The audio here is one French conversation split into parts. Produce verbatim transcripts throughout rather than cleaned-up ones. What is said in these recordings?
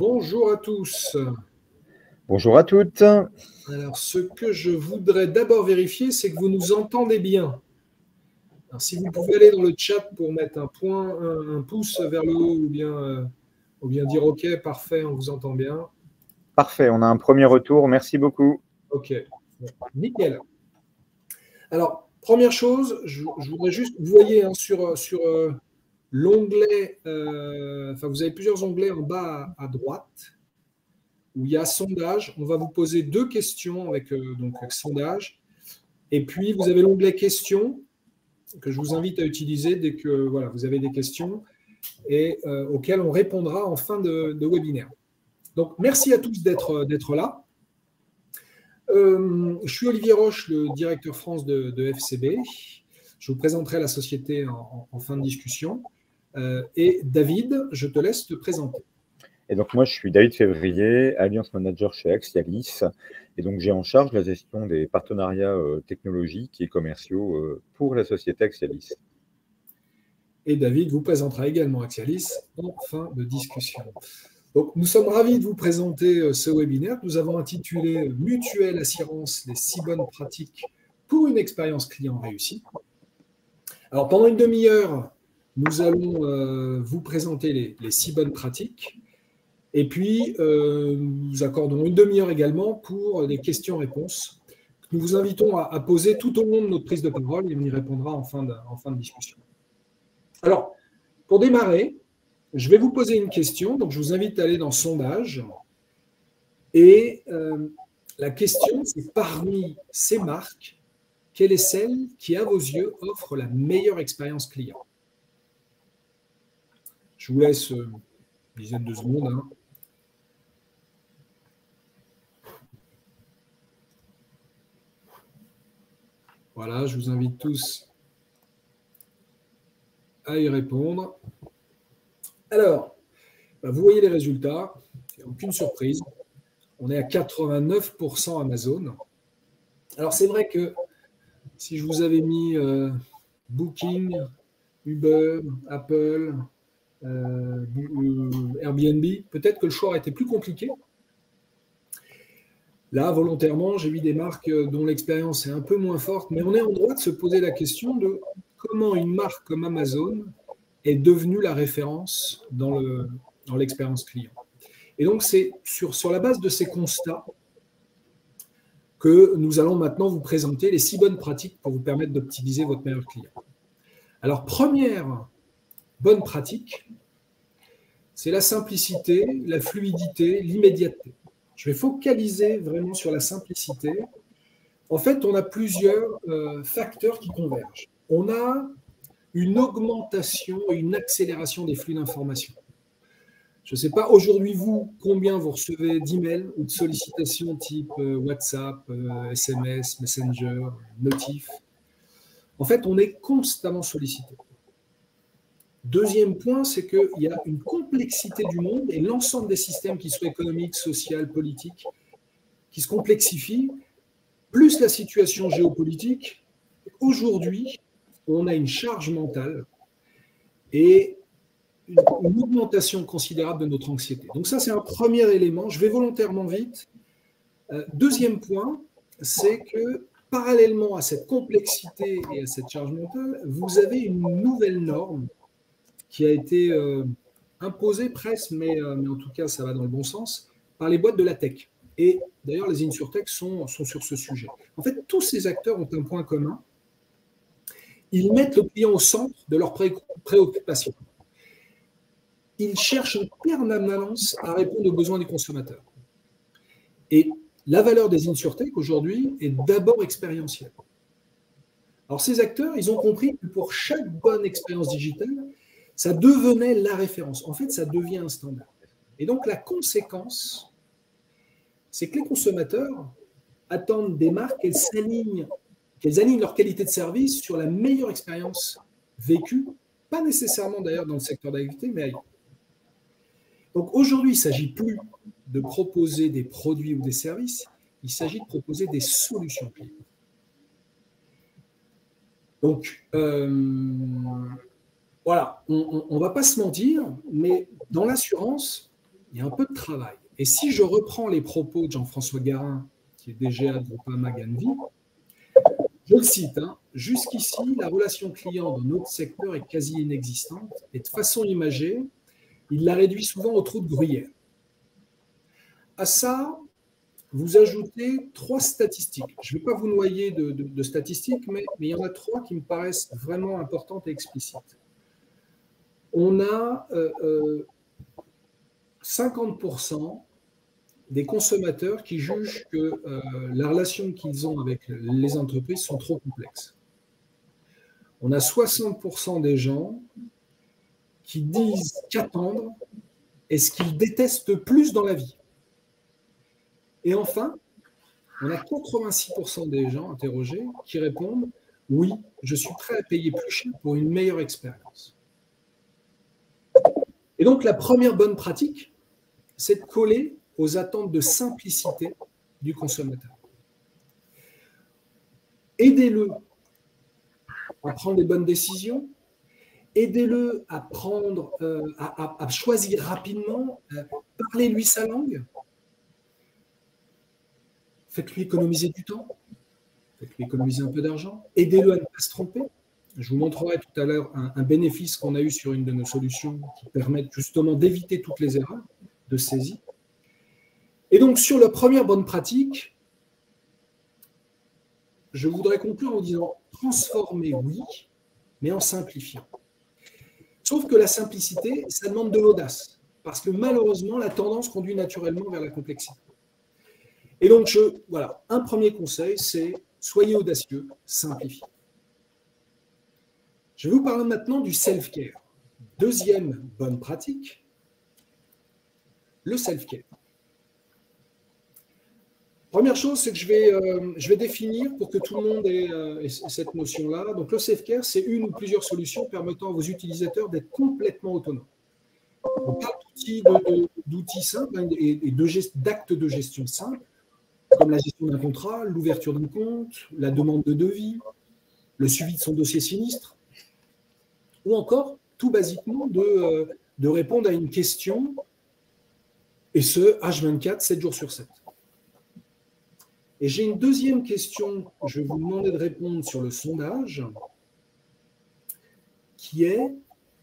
Bonjour à tous. Bonjour à toutes. Alors, ce que je voudrais d'abord vérifier, c'est que vous nous entendez bien. Alors, si vous pouvez aller dans le chat pour mettre un point, un, un pouce vers le haut ou bien, euh, ou bien dire OK, parfait, on vous entend bien. Parfait, on a un premier retour, merci beaucoup. OK, bon, nickel. Alors, première chose, je, je voudrais juste, vous voyez hein, sur, sur euh, l'onglet, euh, enfin vous avez plusieurs onglets en bas à, à droite, où il y a sondage. On va vous poser deux questions avec, euh, donc, avec sondage. Et puis, vous avez l'onglet questions que je vous invite à utiliser dès que voilà, vous avez des questions et euh, auxquelles on répondra en fin de, de webinaire. Donc, merci à tous d'être d'être là. Euh, je suis Olivier Roche, le directeur France de, de F C B. Je vous présenterai la société en, en fin de discussion. Euh, et David, je te laisse te présenter. Et donc moi, je suis David Février, Alliance Manager chez Axialis. Et donc j'ai en charge la gestion des partenariats euh, technologiques et commerciaux euh, pour la société Axialis. Et David vous présentera également Axialis en fin de discussion. Donc, nous sommes ravis de vous présenter ce webinaire que nous avons intitulé « Mutuelle Assurance, les six bonnes pratiques pour une expérience client réussie ». Alors, pendant une demi-heure, nous allons euh, vous présenter les, les six bonnes pratiques. Et puis, euh, nous accordons une demi-heure également pour les questions-réponses que nous vous invitons à, à poser tout au long de notre prise de parole et on y répondra en fin de, en fin de discussion. Alors, pour démarrer, je vais vous poser une question, donc je vous invite à aller dans sondage. Et euh, la question, c'est parmi ces marques, quelle est celle qui, à vos yeux, offre la meilleure expérience client? Je vous laisse une dizaine de secondes. Hein. Voilà, je vous invite tous à y répondre. Alors, bah, vous voyez les résultats, il n'y a aucune surprise. On est à quatre-vingt-neuf pour cent Amazon. Alors, c'est vrai que si je vous avais mis euh, Booking, Uber, Apple, euh, Airbnb, peut-être que le choix aurait été plus compliqué. Là, volontairement, j'ai mis des marques dont l'expérience est un peu moins forte, mais on est en droit de se poser la question de comment une marque comme Amazon est devenue la référence dans le, dans l'expérience client. Et donc, c'est sur, sur la base de ces constats que nous allons maintenant vous présenter les six bonnes pratiques pour vous permettre d'optimiser votre meilleur client. Alors, première bonne pratique, c'est la simplicité, la fluidité, l'immédiateté. Je vais focaliser vraiment sur la simplicité. En fait, on a plusieurs euh, facteurs qui convergent. On a une augmentation et une accélération des flux d'informations. Je ne sais pas, aujourd'hui, vous, combien vous recevez d'emails ou de sollicitations type euh, WhatsApp, euh, S M S, Messenger, Notif. En fait, on est constamment sollicité. Deuxième point, c'est qu'il y a une complexité du monde et l'ensemble des systèmes, qui soient économiques, sociaux, politiques, qui se complexifient, plus la situation géopolitique. Aujourd'hui, on a une charge mentale et une, une augmentation considérable de notre anxiété. Donc ça, c'est un premier élément. Je vais volontairement vite. Euh, deuxième point, c'est que parallèlement à cette complexité et à cette charge mentale, vous avez une nouvelle norme qui a été euh, imposée presque, mais, euh, mais en tout cas, ça va dans le bon sens, par les boîtes de la tech. Et d'ailleurs, les InsurTech sont, sont sur ce sujet. En fait, tous ces acteurs ont un point commun. Ils mettent le client au centre de leurs pré préoccupations. Ils cherchent en permanence à répondre aux besoins des consommateurs. Et la valeur des InsurTech aujourd'hui est d'abord expérientielle. Alors, ces acteurs, ils ont compris que pour chaque bonne expérience digitale, ça devenait la référence. En fait, ça devient un standard. Et donc, la conséquence, c'est que les consommateurs attendent des marques qu'elles s'alignent, qu'elles alignent leur qualité de service sur la meilleure expérience vécue, pas nécessairement d'ailleurs dans le secteur d'activité, mais ailleurs. Donc, aujourd'hui, il ne s'agit plus de proposer des produits ou des services, il s'agit de proposer des solutions clients. Donc, euh, voilà, on ne va pas se mentir, mais dans l'assurance, il y a un peu de travail. Et si je reprends les propos de Jean-François Garin, qui est D G A de Groupama Ganvi, je le cite, hein, « Jusqu'ici, la relation client dans notre secteur est quasi inexistante et de façon imagée, il la réduit souvent au trou de gruyère. À ça, vous ajoutez trois statistiques. Je ne vais pas vous noyer de, de, de statistiques, mais, mais il y en a trois qui me paraissent vraiment importantes et explicites. On a euh, euh, cinquante pour cent des consommateurs qui jugent que euh, la relation qu'ils ont avec les entreprises sont trop complexes. On a soixante pour cent des gens qui disent qu'attendre est ce qu'ils détestent plus dans la vie. Et enfin, on a quatre-vingt-six pour cent des gens interrogés qui répondent « Oui, je suis prêt à payer plus cher pour une meilleure expérience ». Et donc, la première bonne pratique, c'est de coller aux attentes de simplicité du consommateur. Aidez-le à prendre les bonnes décisions, aidez-le à prendre, euh, à, à, à choisir rapidement, euh, parlez-lui sa langue, faites-lui économiser du temps, faites-lui économiser un peu d'argent, aidez-le à ne pas se tromper. Je vous montrerai tout à l'heure un, un bénéfice qu'on a eu sur une de nos solutions qui permettent justement d'éviter toutes les erreurs de saisie. Et donc, sur la première bonne pratique, je voudrais conclure en disant transformer, oui, mais en simplifiant. Sauf que la simplicité, ça demande de l'audace, parce que malheureusement, la tendance conduit naturellement vers la complexité. Et donc, je, voilà, un premier conseil, c'est soyez audacieux, simplifiez. Je vais vous parler maintenant du self-care. Deuxième bonne pratique, le self-care. Première chose, c'est que je vais, euh, je vais définir pour que tout le monde ait, euh, ait cette notion-là. Donc, le self-care, c'est une ou plusieurs solutions permettant à vos utilisateurs d'être complètement autonomes. On parle d'outils simples hein, et d'actes de gestion simples, comme la gestion d'un contrat, l'ouverture d'un compte, la demande de devis, le suivi de son dossier sinistre, ou encore, tout basiquement, de, euh, de répondre à une question, et ce, H vingt-quatre, sept jours sur sept. Et j'ai une deuxième question que je vais vous demander de répondre sur le sondage, qui est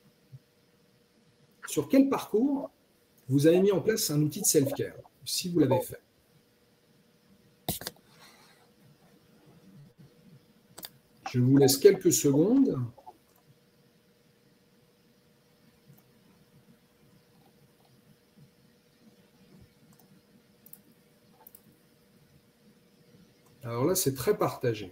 sur quel parcours vous avez mis en place un outil de self-care, si vous l'avez fait. Je vous laisse quelques secondes. Alors là, c'est très partagé.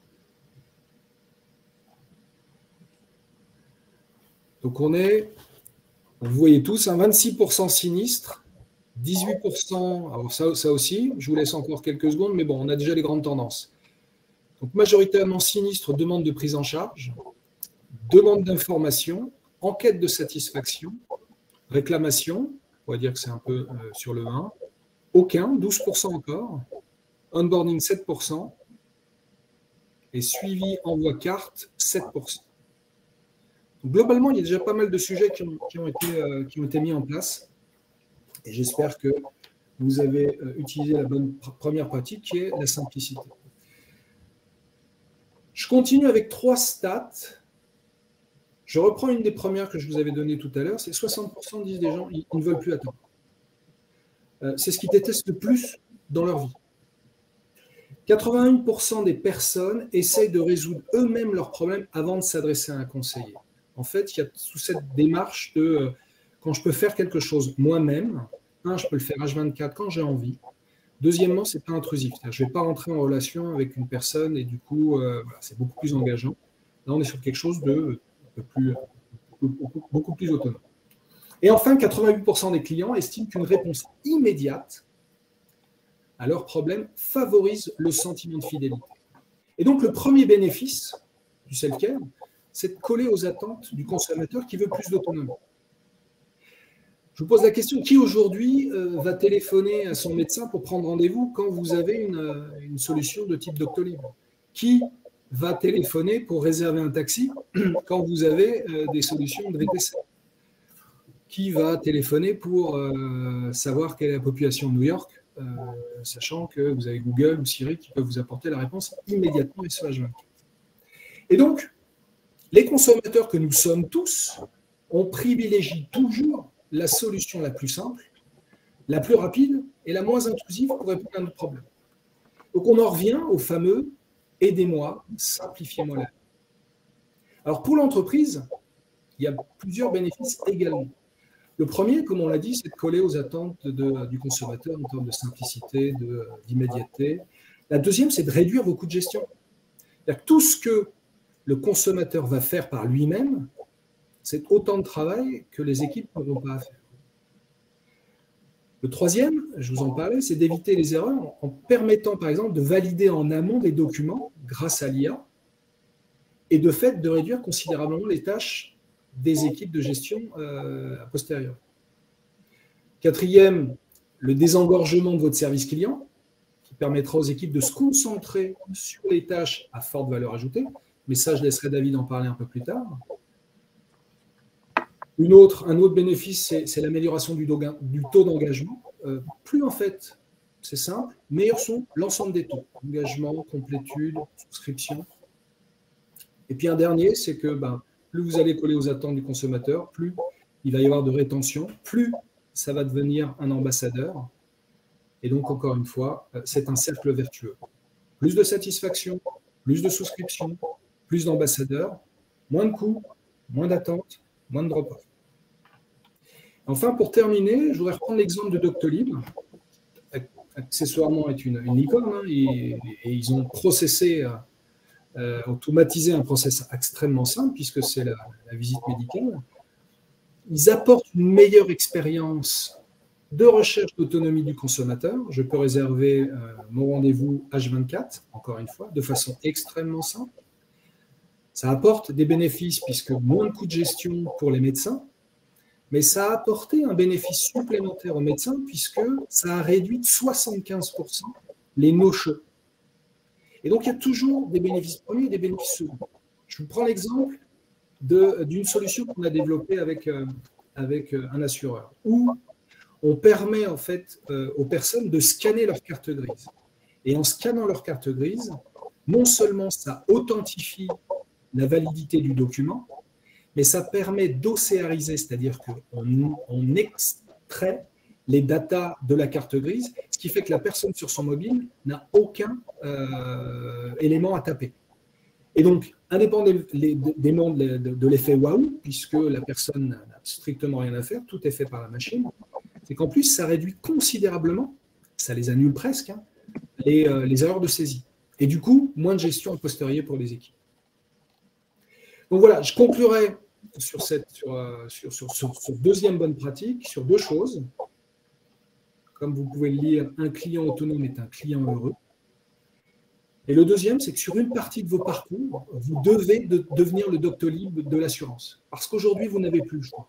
Donc on est, vous voyez tous, un vingt-six pour cent sinistre, dix-huit pour cent, alors ça, ça aussi, je vous laisse encore quelques secondes, mais bon, on a déjà les grandes tendances. Donc majoritairement sinistre, demande de prise en charge, demande d'information, enquête de satisfaction, réclamation, on va dire que c'est un peu euh, sur le un, aucun, douze pour cent encore, onboarding sept pour cent et suivi envoi carte sept pour cent. Donc, globalement, il y a déjà pas mal de sujets qui ont, qui ont, été, euh, qui ont été mis en place et j'espère que vous avez euh, utilisé la bonne pr- première pratique qui est la simplicité. Je continue avec trois stats. Je reprends une des premières que je vous avais données tout à l'heure, c'est soixante pour cent disent des gens ils ne veulent plus attendre. Euh, c'est ce qu'ils détestent le plus dans leur vie. quatre-vingt-un pour cent des personnes essayent de résoudre eux-mêmes leurs problèmes avant de s'adresser à un conseiller. En fait, il y a toute cette démarche de euh, quand je peux faire quelque chose moi-même, un, je peux le faire H vingt-quatre quand j'ai envie. Deuxièmement, ce n'est pas intrusif. Je ne vais pas rentrer en relation avec une personne et du coup, euh, voilà, c'est beaucoup plus engageant. Là, on est sur quelque chose de un peu plus, beaucoup, beaucoup plus autonome. Et enfin, quatre-vingt-huit pour cent des clients estiment qu'une réponse immédiate à leurs problèmes favorise le sentiment de fidélité. Et donc, le premier bénéfice du self-care, c'est de coller aux attentes du consommateur qui veut plus d'autonomie. Je vous pose la question, qui aujourd'hui euh, va téléphoner à son médecin pour prendre rendez-vous quand vous avez une, une solution de type Doctolib? Qui va téléphoner pour réserver un taxi quand vous avez euh, des solutions de V T C? qui va téléphoner pour euh, savoir quelle est la population de New York, euh, sachant que vous avez Google ou Siri qui peuvent vous apporter la réponse immédiatement et sur H vingt-quatre. Et donc, les consommateurs que nous sommes tous, on privilégie toujours la solution la plus simple, la plus rapide et la moins intrusive pour répondre à notre problème. Donc, on en revient au fameux « aidez-moi, simplifiez-moi la vie ». Alors, pour l'entreprise, il y a plusieurs bénéfices également. Le premier, comme on l'a dit, c'est de coller aux attentes de, de, du consommateur en termes de simplicité, d'immédiateté. La deuxième, c'est de réduire vos coûts de gestion. C'est-à-dire que tout ce que le consommateur va faire par lui-même, c'est autant de travail que les équipes n'auront pas à faire. Le troisième, je vous en parlais, c'est d'éviter les erreurs en permettant, par exemple, de valider en amont des documents grâce à l'I A et de fait de réduire considérablement les tâches des équipes de gestion euh, a posteriori. Quatrième, le désengorgement de votre service client qui permettra aux équipes de se concentrer sur les tâches à forte valeur ajoutée. Mais ça, je laisserai David en parler un peu plus tard. Une autre, un autre bénéfice, c'est l'amélioration du, du taux d'engagement. Euh, plus en fait, c'est simple, meilleurs sont l'ensemble des taux. Engagement, complétude, souscription. Et puis un dernier, c'est que ben, plus vous allez coller aux attentes du consommateur, plus il va y avoir de rétention, plus ça va devenir un ambassadeur. Et donc, encore une fois, c'est un cercle vertueux. Plus de satisfaction, plus de souscription, plus d'ambassadeurs, moins de coûts, moins d'attentes, moins de drop-off. Enfin, pour terminer, je voudrais reprendre l'exemple de Doctolib. Accessoirement, est une, une licorne, hein, et, et ils ont processé, euh, automatisé un process extrêmement simple, puisque c'est la, la visite médicale. Ils apportent une meilleure expérience de recherche d'autonomie du consommateur. Je peux réserver euh, mon rendez-vous H vingt-quatre, encore une fois, de façon extrêmement simple. Ça apporte des bénéfices, puisque moins de coûts de gestion pour les médecins, mais ça a apporté un bénéfice supplémentaire aux médecins, puisque ça a réduit de soixante-quinze pour cent les no-shows. Et donc, il y a toujours des bénéfices premiers et des bénéfices seconds. Je vous prends l'exemple d'une solution qu'on a développée avec, euh, avec un assureur, où on permet en fait euh, aux personnes de scanner leur carte grise. Et en scannant leur carte grise, non seulement ça authentifie la validité du document, mais ça permet d'océariser, c'est-à-dire qu'on on extrait les datas de la carte grise, ce qui fait que la personne sur son mobile n'a aucun euh, élément à taper. Et donc, indépendamment de, de, de l'effet waouh, puisque la personne n'a strictement rien à faire, tout est fait par la machine, c'est qu'en plus, ça réduit considérablement, ça les annule presque, hein, les, euh, les erreurs de saisie. Et du coup, moins de gestion a posteriori pour les équipes. Donc voilà, je conclurai sur cette sur, euh, sur, sur, sur, sur deuxième bonne pratique, sur deux choses. Comme vous pouvez le lire, un client autonome est un client heureux. Et le deuxième, c'est que sur une partie de vos parcours, vous devez de devenir le Doctolib de l'assurance. Parce qu'aujourd'hui, vous n'avez plus le choix.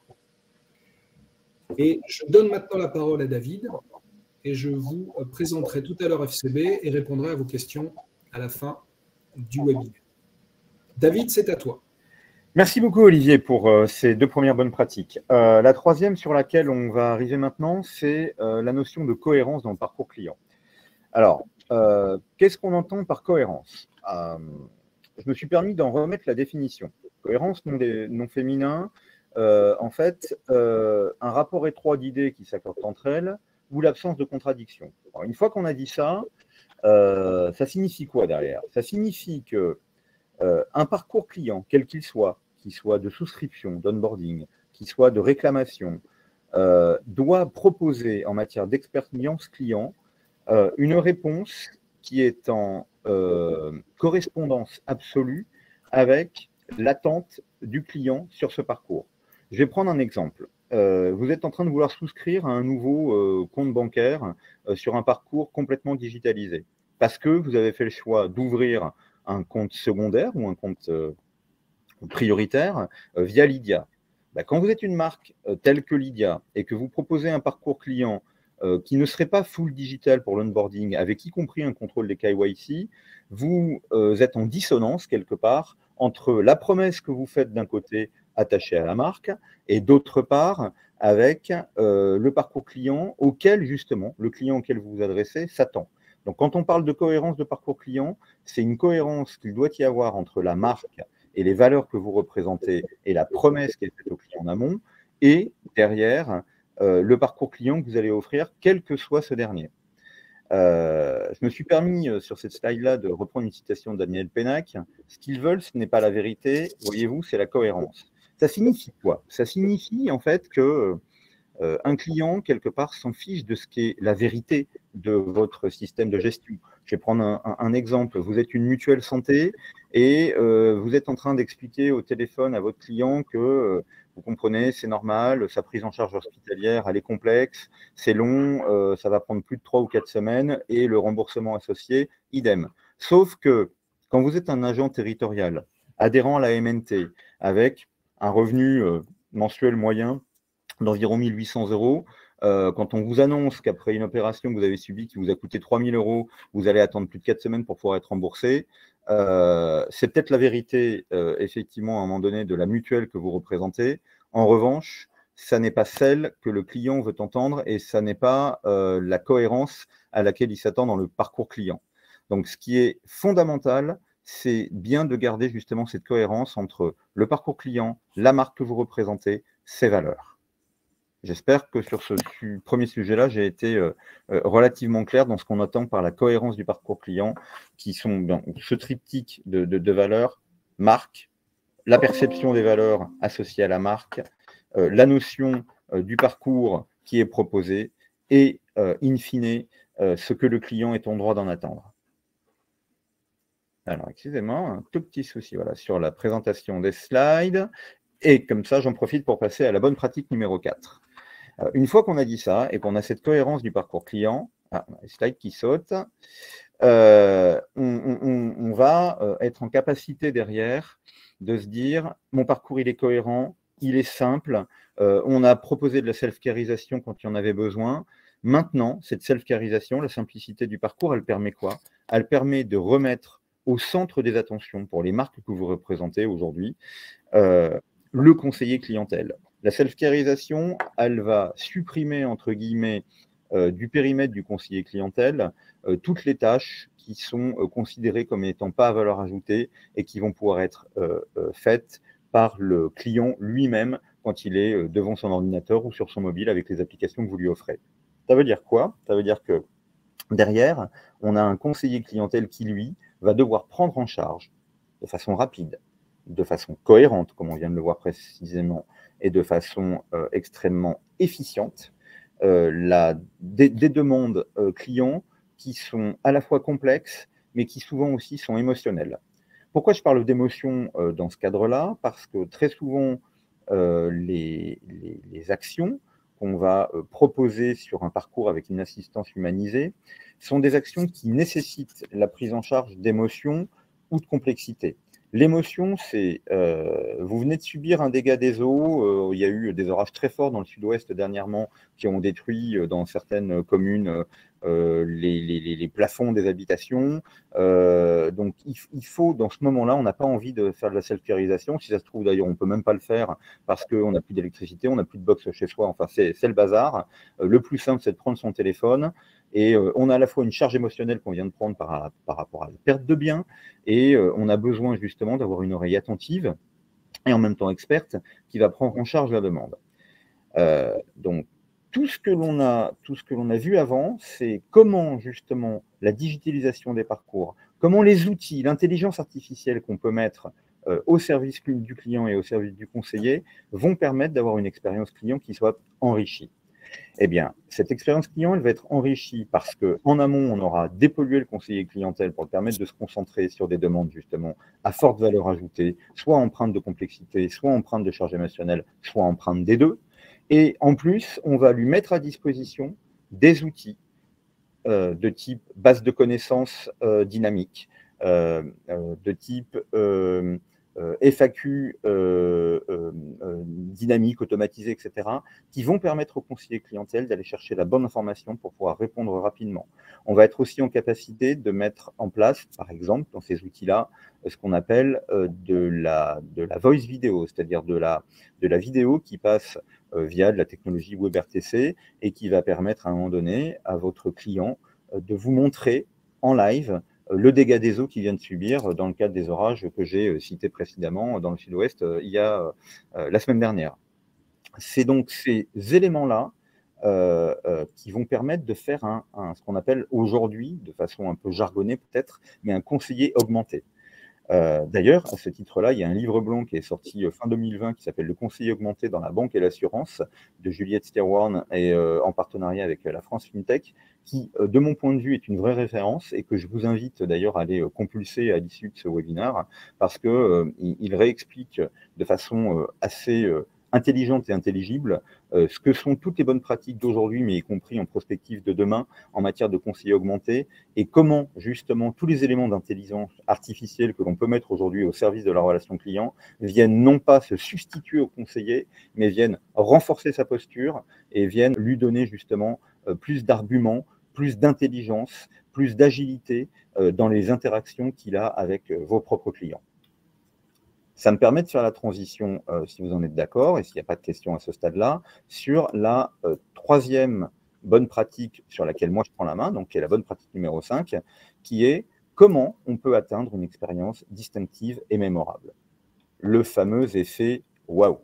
Et je donne maintenant la parole à David et je vous présenterai tout à l'heure F C B et répondrai à vos questions à la fin du webinaire. David, c'est à toi. Merci beaucoup, Olivier, pour euh, ces deux premières bonnes pratiques. Euh, la troisième sur laquelle on va arriver maintenant, c'est euh, la notion de cohérence dans le parcours client. Alors, euh, qu'est-ce qu'on entend par cohérence? euh, Je me suis permis d'en remettre la définition. Cohérence, non, des, non féminin, euh, en fait, euh, un rapport étroit d'idées qui s'accordent entre elles ou l'absence de contradiction. Alors, une fois qu'on a dit ça, euh, ça signifie quoi derrière? Ça signifie que euh, un parcours client, quel qu'il soit, qu'il soit de souscription, d'onboarding, qu'il soit de réclamation, euh, doit proposer en matière d'expérience client euh, une réponse qui est en euh, correspondance absolue avec l'attente du client sur ce parcours. Je vais prendre un exemple. Euh, vous êtes en train de vouloir souscrire à un nouveau euh, compte bancaire euh, sur un parcours complètement digitalisé parce que vous avez fait le choix d'ouvrir un compte secondaire ou un compte euh, prioritaire euh, via Lydia. Ben, quand vous êtes une marque euh, telle que Lydia et que vous proposez un parcours client euh, qui ne serait pas full digital pour l'onboarding, avec y compris un contrôle des K Y C, vous euh, êtes en dissonance quelque part entre la promesse que vous faites d'un côté attachés à la marque, et d'autre part, avec euh, le parcours client auquel, justement, le client auquel vous vous adressez s'attend. Donc, quand on parle de cohérence de parcours client, c'est une cohérence qu'il doit y avoir entre la marque et les valeurs que vous représentez et la promesse qui est faite au client en amont, et derrière, euh, le parcours client que vous allez offrir, quel que soit ce dernier. Euh, je me suis permis euh, sur cette slide-là de reprendre une citation de Daniel Pennac. Ce qu'ils veulent, ce n'est pas la vérité, voyez-vous, c'est la cohérence. Ça signifie quoi? Ça signifie en fait que euh, un client, quelque part, s'en fiche de ce qui est la vérité de votre système de gestion. Je vais prendre un, un, un exemple. Vous êtes une mutuelle santé et euh, vous êtes en train d'expliquer au téléphone à votre client que euh, vous comprenez, c'est normal, sa prise en charge hospitalière, elle est complexe, c'est long, euh, ça va prendre plus de trois ou quatre semaines et le remboursement associé, idem. Sauf que quand vous êtes un agent territorial adhérent à la M N T avec un revenu euh, mensuel moyen d'environ mille huit cents euros. Euh, quand on vous annonce qu'après une opération que vous avez subie qui vous a coûté trois mille euros, vous allez attendre plus de quatre semaines pour pouvoir être remboursé, euh, c'est peut-être la vérité, euh, effectivement, à un moment donné, de la mutuelle que vous représentez. En revanche, ça n'est pas celle que le client veut entendre et ça n'est pas euh, la cohérence à laquelle il s'attend dans le parcours client. Donc, ce qui est fondamental, c'est bien de garder justement cette cohérence entre le parcours client, la marque que vous représentez, ses valeurs. J'espère que sur ce su premier sujet-là, j'ai été euh, euh, relativement clair dans ce qu'on attend par la cohérence du parcours client, qui sont bien, ce triptyque de, de, de valeurs, marque, la perception des valeurs associées à la marque, euh, la notion euh, du parcours qui est proposé et, euh, in fine, euh, ce que le client est en droit d'en attendre. Alors, excusez-moi, un tout petit souci voilà, sur la présentation des slides. Et comme ça, j'en profite pour passer à la bonne pratique numéro quatre. Une fois qu'on a dit ça et qu'on a cette cohérence du parcours client, ah, les slides qui sautent, euh, on, on, on va être en capacité derrière de se dire mon parcours il est cohérent, il est simple, euh, on a proposé de la self-carisation quand il y en avait besoin. Maintenant, cette self-carisation, la simplicité du parcours, elle permet quoi? Elle permet de remettre au centre des attentions pour les marques que vous représentez aujourd'hui, euh, le conseiller clientèle. La self-carisation, elle va supprimer, entre guillemets, euh, du périmètre du conseiller clientèle, euh, toutes les tâches qui sont euh, considérées comme n'étant pas à valeur ajoutée et qui vont pouvoir être euh, euh, faites par le client lui-même quand il est euh, devant son ordinateur ou sur son mobile avec les applications que vous lui offrez. Ça veut dire quoi? Ça veut dire que derrière, on a un conseiller clientèle qui, lui, va devoir prendre en charge de façon rapide, de façon cohérente, comme on vient de le voir précisément, et de façon euh, extrêmement efficiente, euh, la, des, des demandes euh, clients qui sont à la fois complexes, mais qui souvent aussi sont émotionnelles. Pourquoi je parle d'émotion euh, dans ce cadre-là? Parce que très souvent, euh, les, les, les actions qu'on va euh, proposer sur un parcours avec une assistance humanisée sont des actions qui nécessitent la prise en charge d'émotions ou de complexité. L'émotion, c'est, euh, vous venez de subir un dégât des eaux, euh, il y a eu des orages très forts dans le sud-ouest dernièrement qui ont détruit euh, dans certaines communes euh, les, les, les plafonds des habitations. Euh, donc il, il faut, dans ce moment-là, on n'a pas envie de faire de la self-carisation. Si ça se trouve d'ailleurs, on ne peut même pas le faire parce qu'on n'a plus d'électricité, on n'a plus de box chez soi, enfin c'est le bazar. Euh, le plus simple, c'est de prendre son téléphone. Et euh, on a à la fois une charge émotionnelle qu'on vient de prendre par, par rapport à la perte de biens, et euh, on a besoin justement d'avoir une oreille attentive et en même temps experte qui va prendre en charge la demande. Euh, donc, tout ce que l'on a, tout ce que l'on a vu avant, c'est comment justement la digitalisation des parcours, comment les outils, l'intelligence artificielle qu'on peut mettre euh, au service du client et au service du conseiller vont permettre d'avoir une expérience client qui soit enrichie. Eh bien, cette expérience client, elle va être enrichie parce qu'en amont, on aura dépollué le conseiller clientèle pour le permettre de se concentrer sur des demandes justement à forte valeur ajoutée, soit empreinte de complexité, soit empreinte de charge émotionnelle, soit empreinte des deux. Et en plus, on va lui mettre à disposition des outils euh, de type base de connaissances euh, dynamique, euh, euh, de type euh, euh, F A Q euh, euh, euh, dynamiques, automatisées, et cetera, qui vont permettre aux conseillers clientèle d'aller chercher la bonne information pour pouvoir répondre rapidement. On va être aussi en capacité de mettre en place, par exemple, dans ces outils-là, ce qu'on appelle euh, de, la, de la voice vidéo, c'est-à-dire de la, de la vidéo qui passe euh, via de la technologie WebRTC et qui va permettre à un moment donné à votre client euh, de vous montrer en live euh, le dégât des eaux qu'il vient de subir dans le cadre des orages que j'ai euh, cités précédemment dans le sud-ouest euh, il y a euh, la semaine dernière. C'est donc ces éléments-là euh, euh, qui vont permettre de faire un, un, ce qu'on appelle aujourd'hui, de façon un peu jargonnée peut-être, mais un conseiller augmenté. Euh, D'ailleurs, à ce titre-là, il y a un livre blanc qui est sorti fin deux mille vingt qui s'appelle « Le conseiller augmenté dans la banque et l'assurance » de Juliette Stierwarn et euh, en partenariat avec la France FinTech, qui, euh, de mon point de vue, est une vraie référence et que je vous invite d'ailleurs à aller euh, compulser à l'issue de ce webinaire parce qu'il euh, il réexplique de façon euh, assez euh, intelligente et intelligible euh, ce que sont toutes les bonnes pratiques d'aujourd'hui, mais y compris en prospective de demain en matière de conseiller augmenté et comment justement tous les éléments d'intelligence artificielle que l'on peut mettre aujourd'hui au service de la relation client viennent non pas se substituer au conseiller, mais viennent renforcer sa posture et viennent lui donner justement euh, plus d'arguments, plus d'intelligence, plus d'agilité euh, dans les interactions qu'il a avec euh, vos propres clients. Ça me permet de faire la transition, euh, si vous en êtes d'accord, et s'il n'y a pas de questions à ce stade-là, sur la euh, troisième bonne pratique sur laquelle moi je prends la main, donc qui est la bonne pratique numéro cinq, qui est comment on peut atteindre une expérience distinctive et mémorable. Le fameux effet waouh.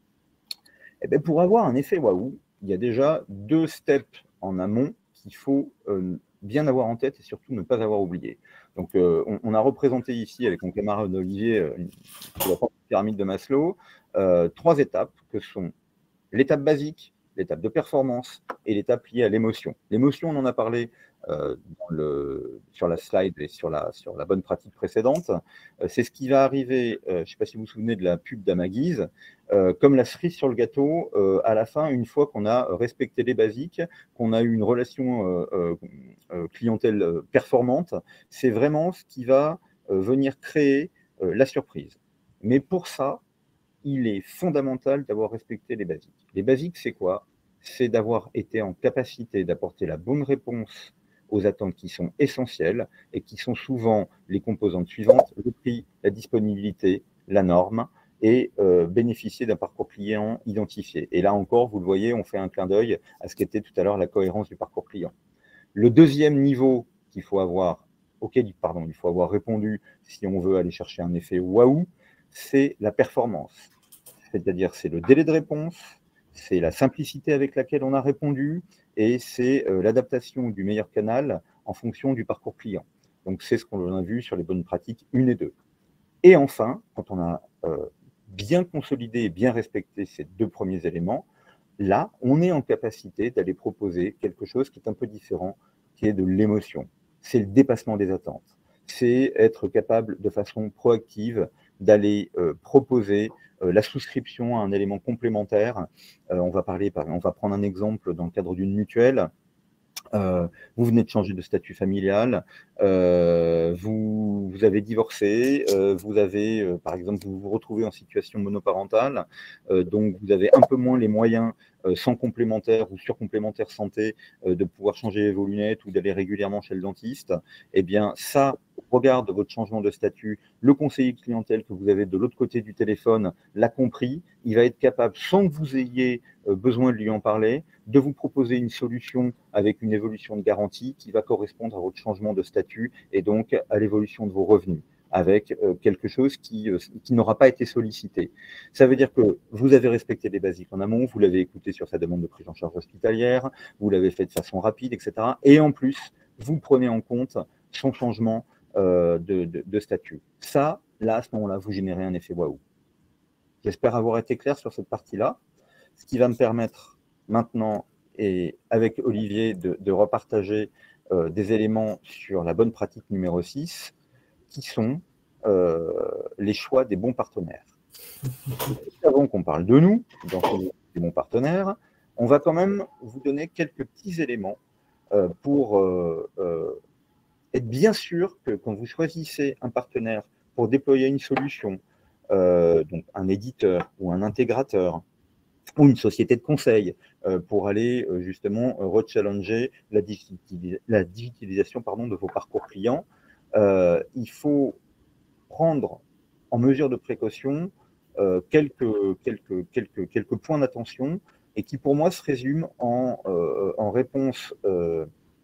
Eh bien, pour avoir un effet waouh, il y a déjà deux steps en amont qu'il faut euh, bien avoir en tête et surtout ne pas avoir oublié. Donc, euh, on, on a représenté ici avec mon camarade Olivier euh, la pyramide de Maslow euh, trois étapes que sont l'étape basique, l'étape de performance et l'étape liée à l'émotion. L'émotion, on en a parlé euh, dans le, sur la slide et sur la, sur la bonne pratique précédente. Euh, c'est ce qui va arriver, euh, je ne sais pas si vous vous souvenez de la pub d'Amaguise, euh, comme la cerise sur le gâteau, euh, à la fin, une fois qu'on a respecté les basiques, qu'on a eu une relation euh, euh, clientèle performante, c'est vraiment ce qui va euh, venir créer euh, la surprise. Mais pour ça, il est fondamental d'avoir respecté les basiques. Les basiques, c'est quoi? C'est d'avoir été en capacité d'apporter la bonne réponse aux attentes qui sont essentielles et qui sont souvent les composantes suivantes, le prix, la disponibilité, la norme, et euh, bénéficier d'un parcours client identifié. Et là encore, vous le voyez, on fait un clin d'œil à ce qu'était tout à l'heure la cohérence du parcours client. Le deuxième niveau qu'il faut avoir, auquel pardon, il faut avoir répondu si on veut aller chercher un effet waouh, c'est la performance. C'est-à-dire, c'est le délai de réponse, c'est la simplicité avec laquelle on a répondu et c'est euh, l'adaptation du meilleur canal en fonction du parcours client. Donc, c'est ce qu'on a vu sur les bonnes pratiques un et deux. Et enfin, quand on a euh, bien consolidé et bien respecté ces deux premiers éléments, là, on est en capacité d'aller proposer quelque chose qui est un peu différent, qui est de l'émotion. C'est le dépassement des attentes. C'est être capable de façon proactive d'aller euh, proposer euh, la souscription à un élément complémentaire. Euh, on va parler, par, on va prendre un exemple dans le cadre d'une mutuelle. Euh, vous venez de changer de statut familial, euh, vous, vous avez divorcé, euh, vous avez, euh, par exemple, vous vous retrouvez en situation monoparentale, euh, donc vous avez un peu moins les moyens, euh, sans complémentaire ou sur complémentaire santé, euh, de pouvoir changer vos lunettes ou d'aller régulièrement chez le dentiste. Eh bien, ça, au regard de votre changement de statut, le conseiller clientèle que vous avez de l'autre côté du téléphone l'a compris, il va être capable, sans que vous ayez euh, besoin de lui en parler, de vous proposer une solution avec une évolution de garantie qui va correspondre à votre changement de statut et donc à l'évolution de vos revenus, avec euh, quelque chose qui, euh, qui n'aura pas été sollicité. Ça veut dire que vous avez respecté les basiques en amont, vous l'avez écouté sur sa demande de prise en charge hospitalière, vous l'avez fait de façon rapide, et cetera. Et en plus, vous prenez en compte son changement euh, de, de, de statut. Ça, là, à ce moment-là, vous générez un effet waouh. J'espère avoir été clair sur cette partie-là, ce qui va me permettre maintenant, et avec Olivier, de, de repartager euh, des éléments sur la bonne pratique numéro six, qui sont euh, les choix des bons partenaires. Et avant qu'on parle de nous, dans des bons partenaires, on va quand même vous donner quelques petits éléments euh, pour euh, euh, être bien sûr que quand vous choisissez un partenaire pour déployer une solution, euh, donc un éditeur ou un intégrateur ou une société de conseil euh, pour aller euh, justement euh, rechallenger la, digitalis la digitalisation pardon, de vos parcours clients. Euh, il faut prendre en mesure de précaution euh, quelques, quelques, quelques, quelques points d'attention et qui pour moi se résument en, euh, en réponses euh,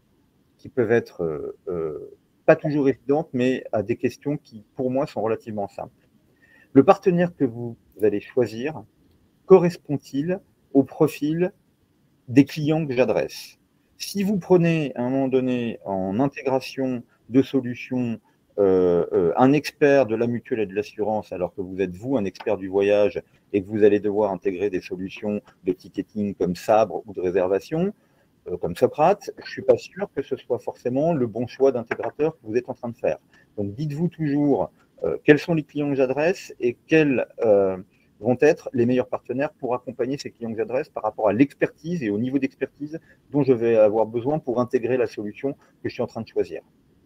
qui peuvent être euh, euh, pas toujours évidentes, mais à des questions qui pour moi sont relativement simples. Le partenaire que vous allez choisir correspond-il au profil des clients que j'adresse? Si vous prenez à un moment donné en intégration de solutions euh, euh, un expert de la mutuelle et de l'assurance, alors que vous êtes vous un expert du voyage et que vous allez devoir intégrer des solutions de ticketing comme Sabre ou de réservation, euh, comme Socrate, je ne suis pas sûr que ce soit forcément le bon choix d'intégrateur que vous êtes en train de faire. Donc dites-vous toujours euh, quels sont les clients que j'adresse et quels euh, vont être les meilleurs partenaires pour accompagner ces clients que j'adresse par rapport à l'expertise et au niveau d'expertise dont je vais avoir besoin pour intégrer la solution que je suis en train de choisir.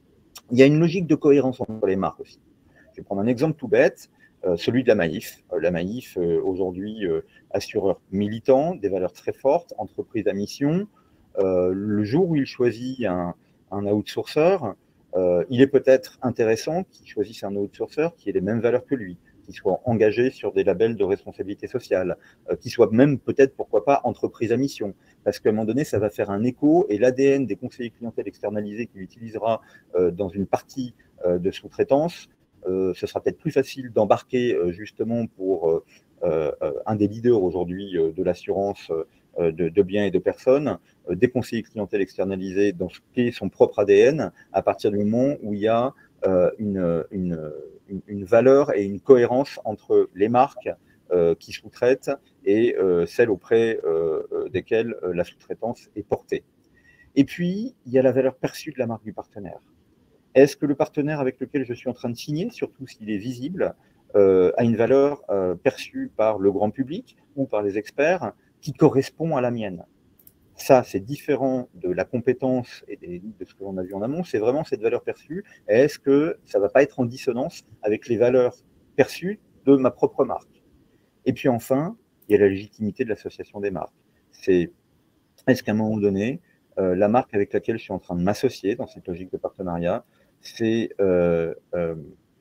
Il y a une logique de cohérence entre les marques aussi. Je vais prendre un exemple tout bête, euh, celui de la Maïf. Euh, la Maïf, euh, aujourd'hui, euh, assureur militant, des valeurs très fortes, entreprise à mission. Euh, le jour où il choisit un, un outsourcer, euh, il est peut-être intéressant qu'il choisisse un outsourcer qui ait les mêmes valeurs que lui, qui soit engagé sur des labels de responsabilité sociale, euh, qui soit même peut-être, pourquoi pas, entreprise à mission. Parce qu'à un moment donné, ça va faire un écho et l'A D N des conseillers clientèle externalisés qu'il utilisera euh, dans une partie euh, de sous-traitance, euh, ce sera peut-être plus facile d'embarquer euh, justement pour euh, euh, un des leaders aujourd'hui euh, de l'assurance euh, de, de biens et de personnes, euh, des conseillers clientèle externalisés dans ce qui est son propre A D N, à partir du moment où il y a euh, une, une, une valeur et une cohérence entre les marques euh, qui sous-traitent et euh, celles auprès euh, desquelles euh, la sous-traitance est portée. Et puis, il y a la valeur perçue de la marque du partenaire. Est-ce que le partenaire avec lequel je suis en train de signer, surtout s'il est visible, euh, a une valeur euh, perçue par le grand public ou par les experts qui correspond à la mienne? Ça, c'est différent de la compétence et des, de ce que l'on a vu en amont, c'est vraiment cette valeur perçue. Est-ce que ça ne va pas être en dissonance avec les valeurs perçues de ma propre marque? Et puis enfin, il y a la légitimité de l'association des marques. C'est, est-ce qu'à un moment donné, euh, la marque avec laquelle je suis en train de m'associer dans cette logique de partenariat, c'est euh, euh,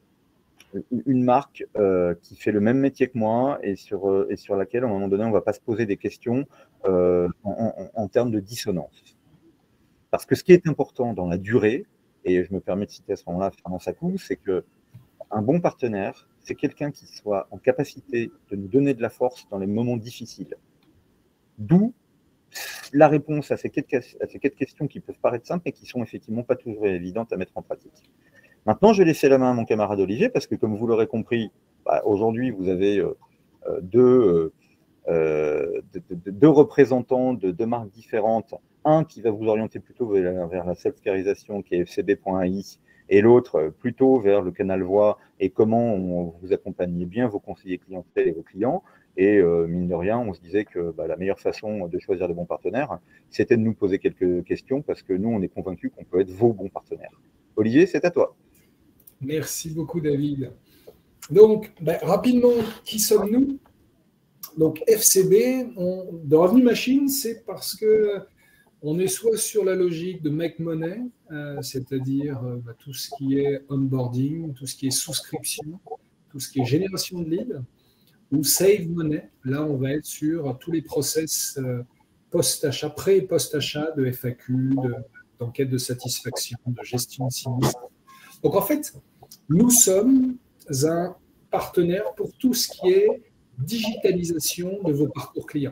une marque euh, qui fait le même métier que moi et sur, euh, et sur laquelle, à un moment donné, on ne va pas se poser des questions euh, en, en, en termes de dissonance. Parce que ce qui est important dans la durée, et je me permets de citer à ce moment-là Fernand Sacou, c'est qu'un bon partenaire, c'est quelqu'un qui soit en capacité de nous donner de la force dans les moments difficiles. D'où la réponse à ces, quatre, à ces quatre questions qui peuvent paraître simples, mais qui ne sont effectivement pas toujours évidentes à mettre en pratique. Maintenant, je vais laisser la main à mon camarade Olivier, parce que comme vous l'aurez compris, bah, aujourd'hui, vous avez euh, deux, euh, deux, deux représentants de deux marques différentes. Un qui va vous orienter plutôt vers, vers la self-carisation, qui est F C B point A I, et l'autre plutôt vers le canal voix et comment on, vous accompagnez bien vos conseillers clientèle et vos clients. Et euh, mine de rien, on se disait que bah, la meilleure façon de choisir de bons partenaires, c'était de nous poser quelques questions, parce que nous, on est convaincus qu'on peut être vos bons partenaires. Olivier, c'est à toi. Merci beaucoup, David. Donc, ben, rapidement, qui sommes-nous? Donc, F C B, on, de Revenu Machine, c'est parce que on est soit sur la logique de make money, euh, c'est-à-dire euh, bah, tout ce qui est onboarding, tout ce qui est souscription, tout ce qui est génération de leads, ou save money. Là, on va être sur tous les process euh, post-achat, pré- et post-achat de F A Q, d'enquête de, de satisfaction, de gestion de sinistre. Donc, en fait, nous sommes un partenaire pour tout ce qui est digitalisation de vos parcours clients.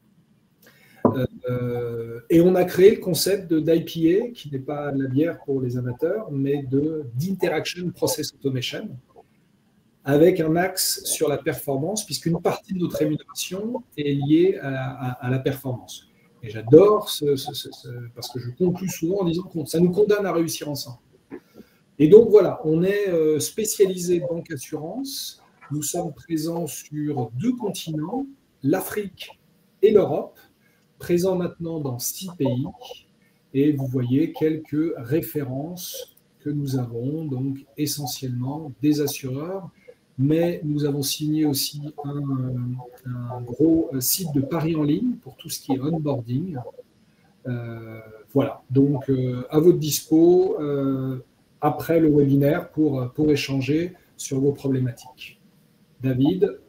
Euh, et on a créé le concept d'I P A, qui n'est pas de la bière pour les amateurs, mais d'Interaction Process Automation, avec un axe sur la performance, puisqu'une partie de notre rémunération est liée à, à, à la performance. Et j'adore, ce, ce, ce, ce, parce que je conclue souvent en disant que ça nous condamne à réussir ensemble. Et donc voilà, on est spécialisé banque assurance. Nous sommes présents sur deux continents, l'Afrique et l'Europe, présents maintenant dans six pays. Et vous voyez quelques références que nous avons, donc essentiellement des assureurs, mais nous avons signé aussi un, un gros site de paris en ligne pour tout ce qui est onboarding. Euh, voilà, donc euh, à votre dispo euh, après le webinaire pour, pour échanger sur vos problématiques. David?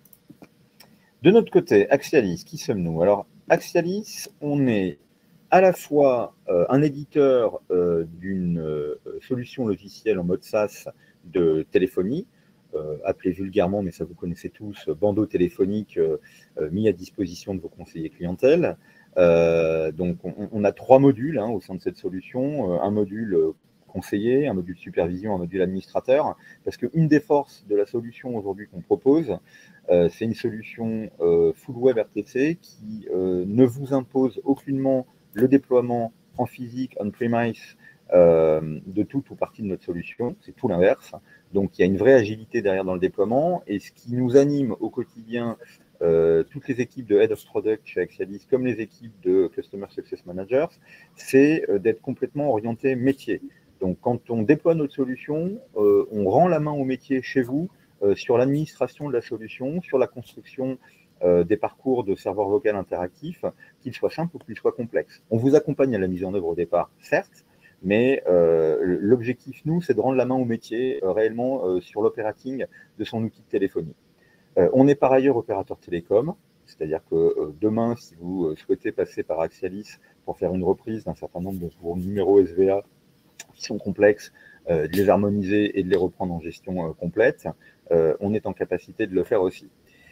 De notre côté, Axialis, qui sommes-nous? Alors, Axialis, on est à la fois euh, un éditeur euh, d'une euh, solution logicielle en mode SaaS de téléphonie, euh, appelé vulgairement, mais ça vous connaissez tous, bandeau téléphonique euh, euh, mis à disposition de vos conseillers clientèle. Euh, donc, on, on a trois modules hein, au sein de cette solution. Euh, un module conseiller, un module supervision, un module administrateur, parce qu'une des forces de la solution aujourd'hui qu'on propose, euh, c'est une solution euh, full web R T C qui euh, ne vous impose aucunement le déploiement en physique, on-premise, euh, de toute ou partie de notre solution. C'est tout l'inverse. Donc, il y a une vraie agilité derrière dans le déploiement. Et ce qui nous anime au quotidien, euh, toutes les équipes de Head of Product chez Axialis, comme les équipes de Customer Success Managers, c'est euh, d'être complètement orienté métier. Donc, quand on déploie notre solution, euh, on rend la main au métier chez vous euh, sur l'administration de la solution, sur la construction euh, des parcours de serveur vocal interactif, qu'ils soient simples ou qu'ils soient complexes. On vous accompagne à la mise en œuvre au départ, certes, mais euh, l'objectif, nous, c'est de rendre la main au métier euh, réellement euh, sur l'opérating de son outil de téléphonie. Euh, on est par ailleurs opérateur télécom, c'est-à-dire que euh, demain, si vous euh, souhaitez passer par Axialis pour faire une reprise d'un certain nombre de vos numéros S V A qui sont complexes, euh, de les harmoniser et de les reprendre en gestion euh, complète, euh, on est en capacité de le faire aussi.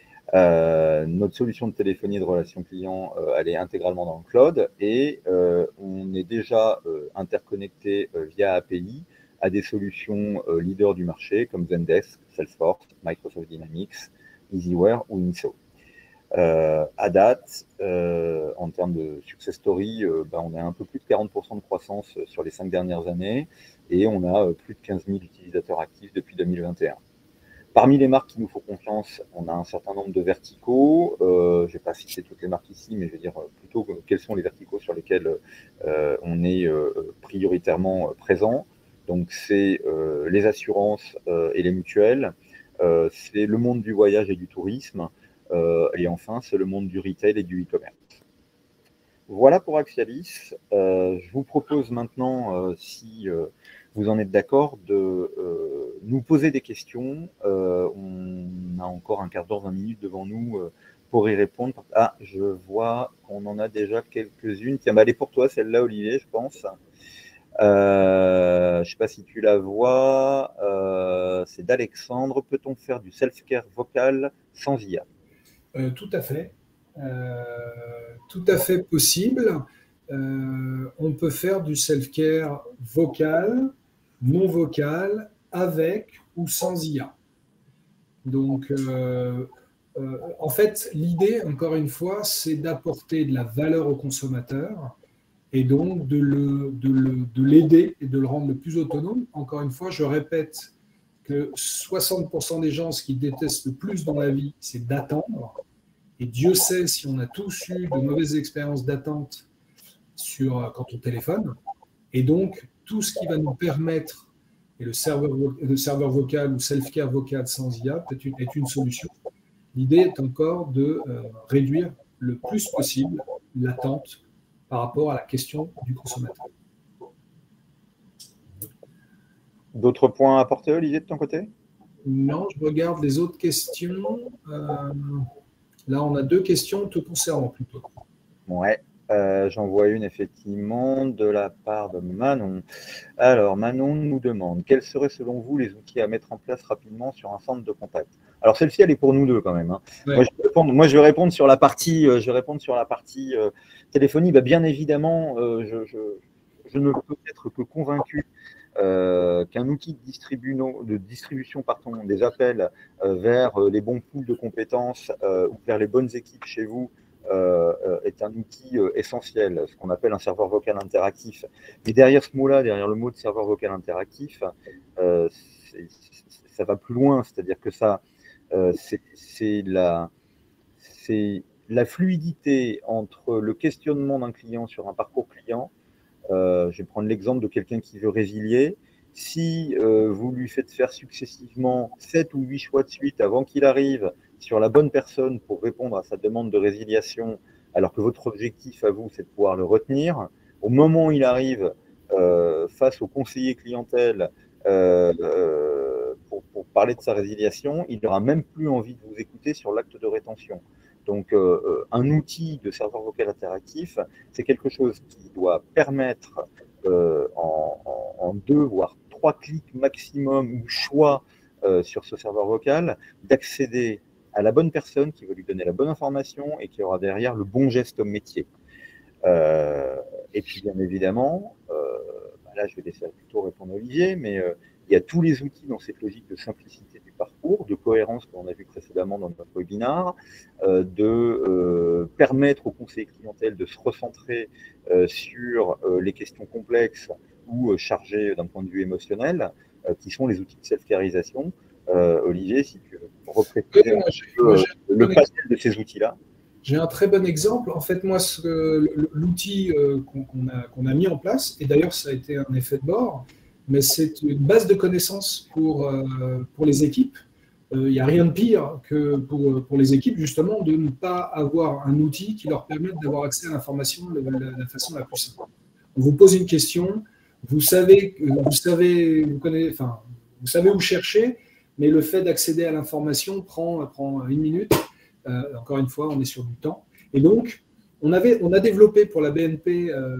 Euh, notre solution de téléphonie et de relations clients, euh, elle est intégralement dans le cloud et euh, on est déjà euh, interconnecté euh, via A P I à des solutions euh, leaders du marché comme Zendesk, Salesforce, Microsoft Dynamics, Easyware ou Inso. Euh, à date, euh, en termes de success story, euh, ben, on a un peu plus de quarante pour cent de croissance sur les cinq dernières années et on a euh, plus de quinze mille utilisateurs actifs depuis deux mille vingt et un. Parmi les marques qui nous font confiance, on a un certain nombre de verticaux. Euh, je ne vais pas citer toutes les marques ici, mais je vais dire plutôt quels sont les verticaux sur lesquels euh, on est euh, prioritairement présent. Donc, c'est euh, les assurances euh, et les mutuelles, euh, c'est le monde du voyage et du tourisme, euh, et enfin, c'est le monde du retail et du e-commerce. Voilà pour Axialis. Euh, je vous propose maintenant, euh, si euh, vous en êtes d'accord, de euh, nous poser des questions. Euh, on a encore un quart d'heure, vingt minutes devant nous euh, pour y répondre. Ah, je vois qu'on en a déjà quelques-unes. Tiens, bah, elle est pour toi, celle-là, Olivier, je pense. Euh, je ne sais pas si tu la vois. Euh, c'est d'Alexandre. Peut-on faire du self-care vocal sans I A? Euh, tout à fait. Euh, tout à fait possible. Euh, on peut faire du self-care vocal, non vocal, avec ou sans I A. Donc, euh, euh, en fait, l'idée, encore une fois, c'est d'apporter de la valeur au consommateur et donc de le, de le, de l'aider et de le rendre le plus autonome. Encore une fois, je répète que soixante pour cent des gens, ce qu'ils détestent le plus dans la vie, c'est d'attendre. Et Dieu sait si on a tous eu de mauvaises expériences d'attente sur, quand on téléphone. Et donc, tout ce qui va nous permettre, et le serveur, le serveur vocal ou self-care vocal sans I A peut-être une, est une solution. L'idée est encore de euh, réduire le plus possible l'attente par rapport à la question du consommateur. D'autres points à apporter, Olivier, de ton côté? Non, je regarde les autres questions. Euh, là, on a deux questions te concernant plutôt. Ouais, euh, j'en vois une effectivement de la part de Manon. Alors, Manon nous demande, quels seraient selon vous les outils à mettre en place rapidement sur un centre de contact? Alors, celle-ci, elle est pour nous deux quand même. Hein. Ouais. Moi, je vais répondre, moi, je vais répondre sur la partie, euh, je vais répondre sur la partie euh, téléphonie. Bah, bien évidemment, euh, je, je, je ne peux être que convaincu Euh, qu'un outil de, de distribution pardon, des appels euh, vers euh, les bons pools de compétences euh, ou vers les bonnes équipes chez vous euh, euh, est un outil euh, essentiel, ce qu'on appelle un serveur vocal interactif. Mais derrière ce mot-là, derrière le mot de serveur vocal interactif, euh, c'est, ça va plus loin, c'est-à-dire que ça, euh, c'est, c'est la, c'est la fluidité entre le questionnement d'un client sur un parcours client. Euh, je vais prendre l'exemple de quelqu'un qui veut résilier Si euh, vous lui faites faire successivement sept ou huit choix de suite avant qu'il arrive sur la bonne personne pour répondre à sa demande de résiliation, alors que votre objectif à vous, c'est de pouvoir le retenir, au moment où il arrive euh, face au conseiller clientèle euh, euh, pour, pour parler de sa résiliation, il n'aura même plus envie de vous écouter sur l'acte de rétention. Donc, euh, un outil de serveur vocal interactif, c'est quelque chose qui doit permettre euh, en, en, en deux, voire trois clics maximum ou choix euh, sur ce serveur vocal, d'accéder à la bonne personne qui va lui donner la bonne information et qui aura derrière le bon geste au métier. Euh, et puis, bien évidemment, euh, bah là, je vais laisser plutôt répondre Olivier, mais euh, il y a tous les outils dans cette logique de simplicité du parcours, de cohérence qu'on a vu précédemment dans notre webinaire, euh, de euh, permettre au conseiller clientèle de se recentrer euh, sur euh, les questions complexes ou euh, chargées d'un point de vue émotionnel, euh, qui sont les outils de self-carisation. Euh, Olivier, si tu veux repréciser un peu euh, le panel de ces outils-là. J'ai un très bon exemple. En fait, moi, l'outil qu'on a, qu'on a mis en place, et d'ailleurs, ça a été un effet de bord, mais c'est une base de connaissances pour, pour les équipes. Il n'y a rien de pire que pour, pour les équipes, justement, de ne pas avoir un outil qui leur permette d'avoir accès à l'information de la façon la plus simple. On vous pose une question, vous savez, vous savez, vous connaissez, enfin, vous savez où chercher, mais le fait d'accéder à l'information prend, prend une minute. Euh, encore une fois, on est sur du temps. Et donc, on, avait, on a développé pour la B N P, euh,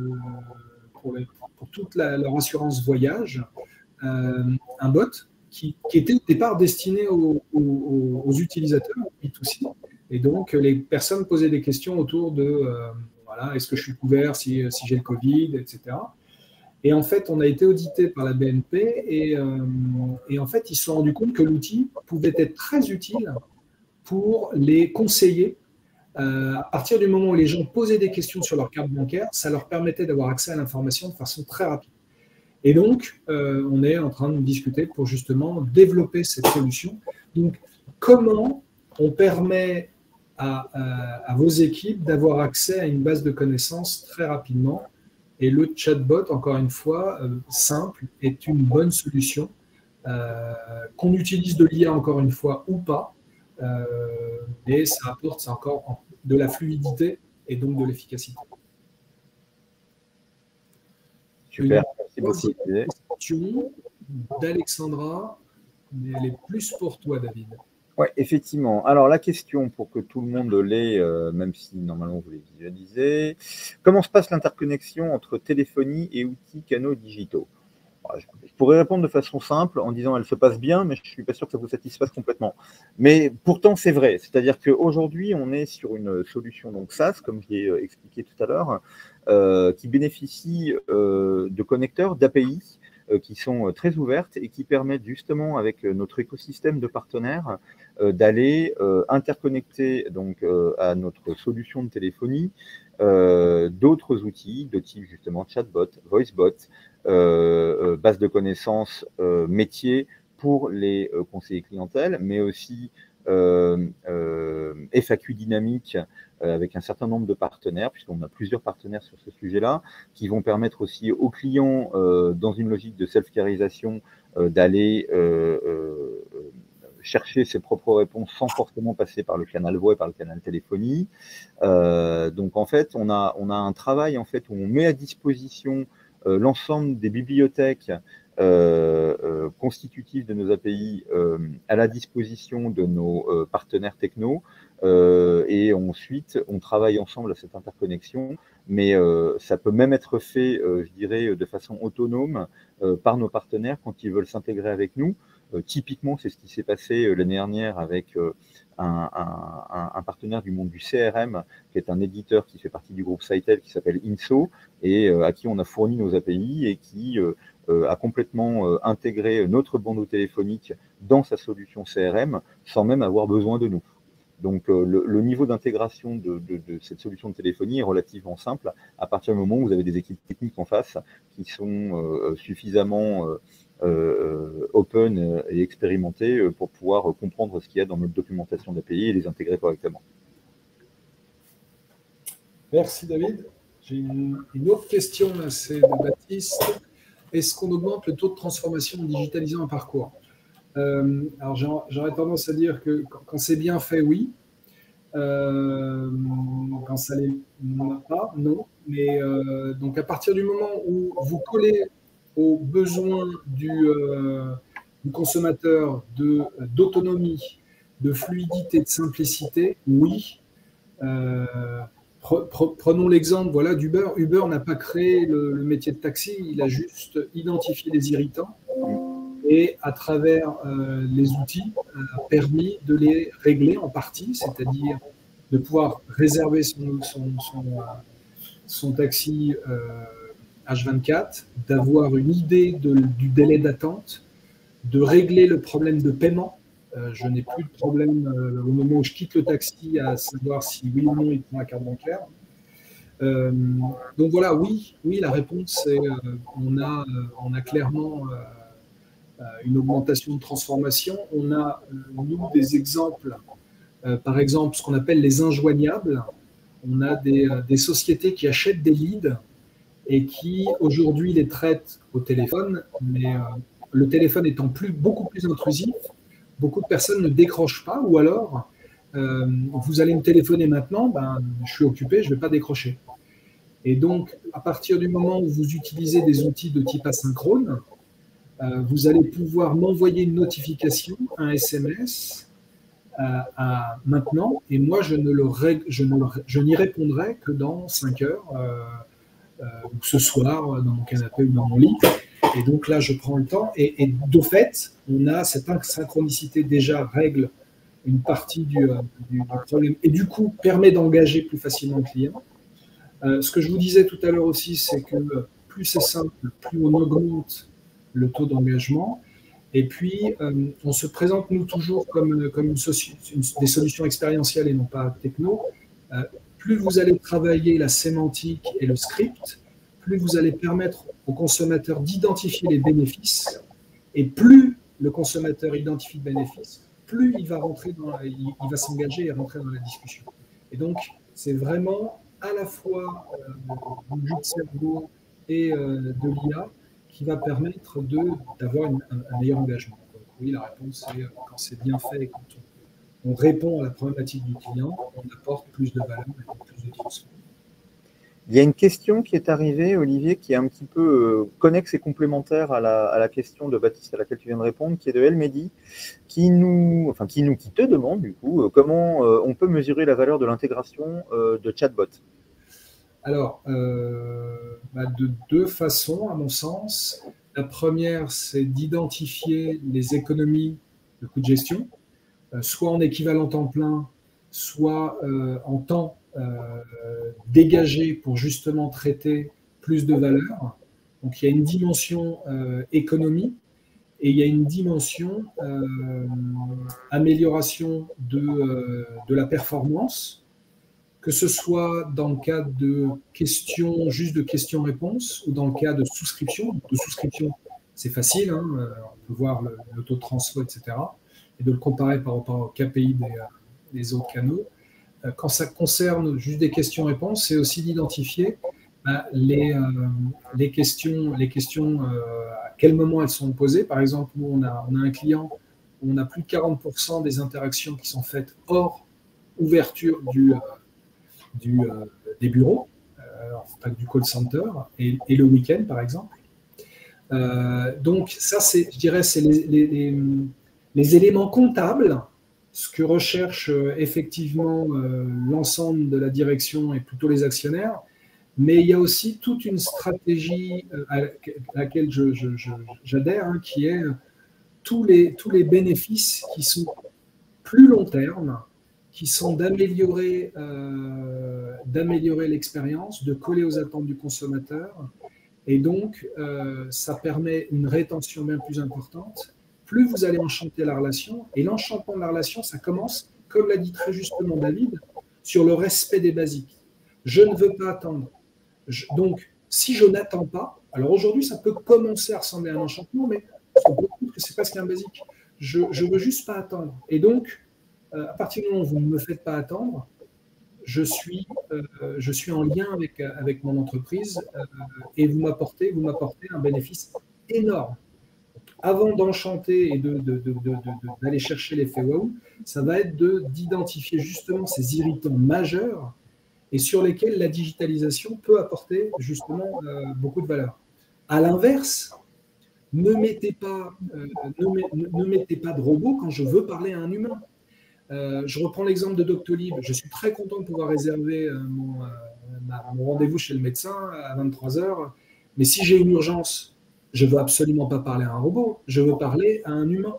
pour, les, pour toute la, leur assurance voyage, euh, un bot qui, qui était au départ destiné aux, aux, aux utilisateurs B deux C. Et donc, les personnes posaient des questions autour de euh, voilà, est-ce que je suis couvert si, si j'ai le Covid, et cetera. Et en fait, on a été audité par la B N P et, euh, et en fait, ils se sont rendus compte que l'outil pouvait être très utile pour les conseiller. Euh, à partir du moment où les gens posaient des questions sur leur carte bancaire, ça leur permettait d'avoir accès à l'information de façon très rapide. Et donc, euh, on est en train de discuter pour justement développer cette solution. Donc, comment on permet à, à, à vos équipes d'avoir accès à une base de connaissances très rapidement? Et le chatbot, encore une fois, euh, simple, est une bonne solution. Euh, qu'on utilise de l'I A encore une fois ou pas, euh, et ça apporte ça encore de la fluidité et donc de l'efficacité. Super, merci beaucoup. Une question d'Alexandra, mais elle est plus pour toi, David. Oui, effectivement. Alors, la question, pour que tout le monde l'ait, euh, même si normalement vous les visualisez, comment se passe l'interconnexion entre téléphonie et outils canaux digitaux? Je pourrais répondre de façon simple en disant elle se passe bien, mais je ne suis pas sûr que ça vous satisfasse complètement. Mais pourtant, c'est vrai. C'est-à-dire qu'aujourd'hui, on est sur une solution donc SaaS, comme je l'ai expliqué tout à l'heure, euh, qui bénéficie euh, de connecteurs, d'A P I, euh, qui sont très ouvertes et qui permettent justement, avec notre écosystème de partenaires, euh, d'aller euh, interconnecter donc, euh, à notre solution de téléphonie euh, d'autres outils de type justement chatbot, voicebot, Euh, euh, base de connaissances euh, métiers pour les euh, conseillers clientèle, mais aussi euh, euh, F A Q dynamique euh, avec un certain nombre de partenaires, puisqu'on a plusieurs partenaires sur ce sujet-là, qui vont permettre aussi aux clients, euh, dans une logique de self-carisation, euh, d'aller euh, euh, chercher ses propres réponses sans forcément passer par le canal voix et par le canal téléphonie. Euh, donc en fait, on a, on a un travail en fait, où on met à disposition Euh, l'ensemble des bibliothèques euh, euh, constitutives de nos A P I euh, à la disposition de nos euh, partenaires techno euh, et ensuite on travaille ensemble à cette interconnexion, mais euh, ça peut même être fait, euh, je dirais, de façon autonome euh, par nos partenaires quand ils veulent s'intégrer avec nous. Euh, typiquement, c'est ce qui s'est passé euh, l'année dernière avec euh, un, un, un partenaire du monde du C R M, qui est un éditeur qui fait partie du groupe Sitel, qui s'appelle Inso, et euh, à qui on a fourni nos A P I et qui euh, euh, a complètement euh, intégré notre bandeau téléphonique dans sa solution C R M sans même avoir besoin de nous. Donc euh, le, le niveau d'intégration de, de, de cette solution de téléphonie est relativement simple à partir du moment où vous avez des équipes techniques en face qui sont euh, suffisamment euh, euh, open et expérimentées pour pouvoir comprendre ce qu'il y a dans notre documentation d'A P I et les intégrer correctement. Merci David. J'ai une, une autre question, c'est de Baptiste. est-ce qu'on augmente le taux de transformation en digitalisant un parcours? euh, Alors, j'aurais tendance à dire que quand c'est bien fait, oui. Euh, quand ça ne l'est pas, non. Mais euh, donc, à partir du moment où vous collez aux besoins du, euh, du consommateur d'autonomie, de, de fluidité, de simplicité, oui. Euh, pre, pre, prenons l'exemple voilà, d'Uber. Uber n'a pas créé le, le métier de taxi, il a juste identifié les irritants et à travers euh, les outils a permis de les régler en partie, c'est-à-dire de pouvoir réserver son, son, son, son taxi euh, H vingt-quatre, d'avoir une idée de, du délai d'attente, de régler le problème de paiement. Euh, je n'ai plus de problème euh, au moment où je quitte le taxi à savoir si oui ou non il prend la carte bancaire. Euh, donc voilà, oui, oui, la réponse c'est euh, on a, euh, on a clairement euh, une augmentation de transformation. On a euh, nous des exemples, euh, par exemple ce qu'on appelle les injoignables. On a des, euh, des sociétés qui achètent des leads et qui aujourd'hui les traitent au téléphone, mais euh, le téléphone étant plus, beaucoup plus intrusif, beaucoup de personnes ne décrochent pas, ou alors euh, vous allez me téléphoner maintenant, ben, je suis occupé, je ne vais pas décrocher. Et donc, à partir du moment où vous utilisez des outils de type asynchrone, euh, vous allez pouvoir m'envoyer une notification, un S M S, à, à maintenant, et moi, je, ne le, je, ne, je n'y répondrai que dans cinq heures, euh, euh, ou ce soir, dans mon canapé ou dans mon lit. Et donc là, je prends le temps. Et, et de fait, on a cette synchronicité déjà règle une partie du, euh, du, du problème et du coup permet d'engager plus facilement le client. Euh, ce que je vous disais tout à l'heure aussi, c'est que plus c'est simple, plus on augmente le taux d'engagement. Et puis, euh, on se présente, nous, toujours comme, comme une une, des solutions expérientielles et non pas techno. Euh, plus vous allez travailler la sémantique et le script, plus vous allez permettre au consommateur d'identifier les bénéfices, et plus le consommateur identifie de bénéfices, plus il va rentrer dans la, il, il va s'engager et rentrer dans la discussion. Et donc, c'est vraiment à la fois euh, du jeu de cerveau et euh, de l'I A qui va permettre d'avoir un, un meilleur engagement. Donc, oui, la réponse est quand c'est bien fait et quand on, on répond à la problématique du client, on apporte plus de valeur et donc plus de transfert. Il y a une question qui est arrivée, Olivier, qui est un petit peu euh, connexe et complémentaire à la, à la question de Baptiste à laquelle tu viens de répondre, qui est de El Mehdi, qui nous, enfin qui nous, qui te demande du coup, euh, comment euh, on peut mesurer la valeur de l'intégration euh, de chatbot. Alors, euh, bah de deux façons, à mon sens. La première, c'est d'identifier les économies de coûts de gestion, euh, soit en équivalent temps plein, soit euh, en temps euh, dégagé pour justement traiter plus de valeur. Donc, il y a une dimension euh, économie et il y a une dimension euh, amélioration de, euh, de la performance, que ce soit dans le cadre de questions, juste de questions-réponses, ou dans le cas de souscription. De souscription, c'est facile, hein, on peut voir le, le taux de transfert, et cetera, et de le comparer par rapport au K P I des, des autres canaux. Quand ça concerne juste des questions-réponses, c'est aussi d'identifier ben, les, euh, les questions, les questions euh, à quel moment elles sont posées. Par exemple, nous, on a, on a un client où on a plus de quarante pour cent des interactions qui sont faites hors ouverture du, euh, du, euh, des bureaux, euh, du call center, et, et le week-end, par exemple. Euh, donc, ça, c'est, je dirais, c'est les, les, les, les éléments comptables, ce que recherche euh, effectivement euh, l'ensemble de la direction et plutôt les actionnaires, mais il y a aussi toute une stratégie euh, à laquelle je, je, je, j'adhère, hein, qui est tous les, tous les bénéfices qui sont plus long terme, qui sont d'améliorer euh, d'améliorer l'expérience, de coller aux attentes du consommateur, et donc euh, ça permet une rétention bien plus importante. Plus vous allez enchanter la relation, et l'enchantement de la relation, ça commence, comme l'a dit très justement David, sur le respect des basiques. Je ne veux pas attendre. Je, donc, si je n'attends pas, alors aujourd'hui, ça peut commencer à ressembler à un enchantement, mais on peut dire que c'est presque un basique. Je ne veux juste pas attendre. Et donc, euh, à partir du moment où vous ne me faites pas attendre, je suis, euh, je suis en lien avec, avec mon entreprise euh, et vous m'apportez, vous m'apportez un bénéfice énorme. Avant d'enchanter et de, de, de, de, d'aller chercher l'effet waouh, ça va être d'identifier justement ces irritants majeurs et sur lesquels la digitalisation peut apporter justement euh, beaucoup de valeur. À l'inverse, ne mettez pas, euh, ne, ne mettez pas de robot quand je veux parler à un humain. Euh, je reprends l'exemple de Doctolib. Je suis très content de pouvoir réserver euh, mon, euh, ma, mon rendez-vous chez le médecin à vingt-trois heures. Mais si j'ai une urgence, je ne veux absolument pas parler à un robot, je veux parler à un humain.